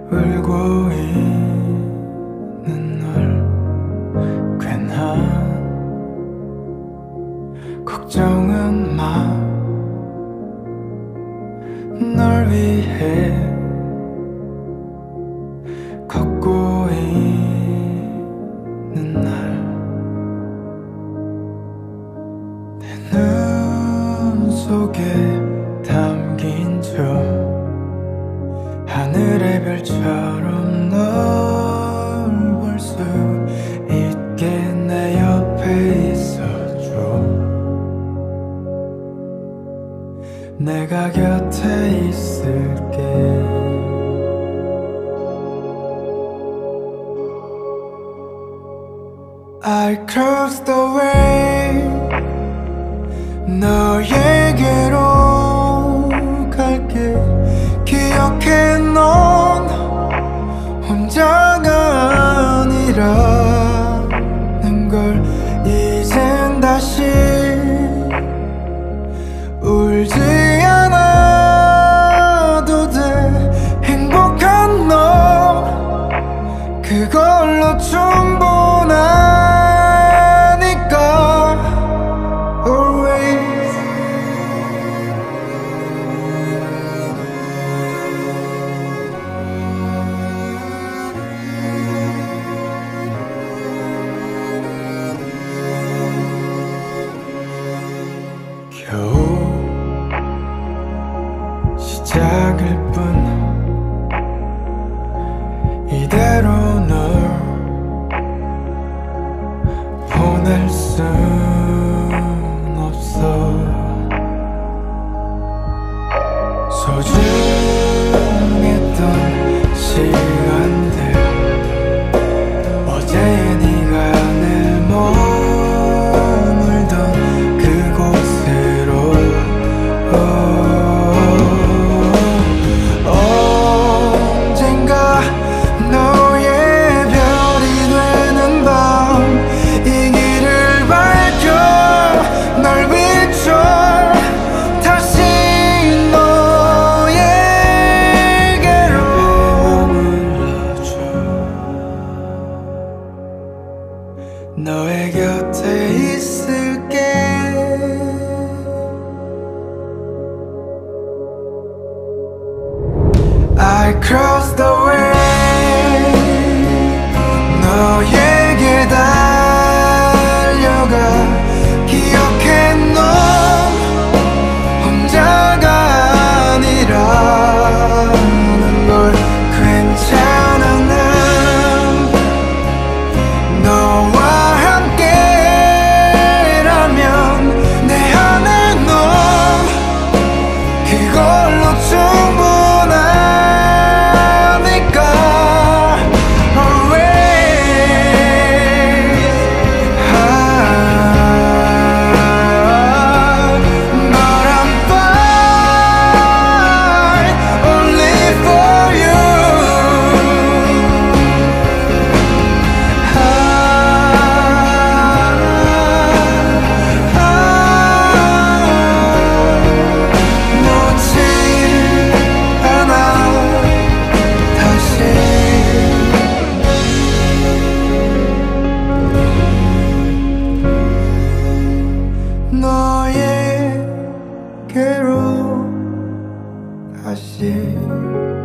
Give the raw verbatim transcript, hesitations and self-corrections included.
울고 있는 널 괜한 걱정은 마. 널 위해 걷고 있는 날 내 눈 속에 담긴 저 하늘의 별처럼 널 볼 수 있게 내 옆에 있어줘. 내가 곁에 있을게. I crossed the way. 너에게로 갈게. 기억해 넌 혼자가 아니라는 걸. 이젠 다시 울지 않아도 돼. 행복한 너 그걸로 충분하니까. Always. 겨우 시작일 뿐 이대로 널 보낼 순 없어. 소중했던 시간들 어제의 네가 늘 머물던 그곳으로 언젠가 너의 별이 되는 밤 이 길을 밝혀 널 비춰 다시 너에게로 머물러줘. 너의 곁에 있을게. I crossed the way. 너에게 달려가. 기억해 넌 혼자가 아니라는 걸. 괜찮아 난 너와 함께라면. 내 안에 넌 그걸로 충분하니까. Always. 아, but I'm fine only for you. 아, 아, 놓지 않아 다시. 너에게로 다시.